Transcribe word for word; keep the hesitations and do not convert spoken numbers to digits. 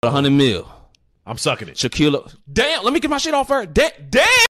A hundred mil. I'm sucking it. Shaquille. Damn, let me get my shit off first. Da- damn.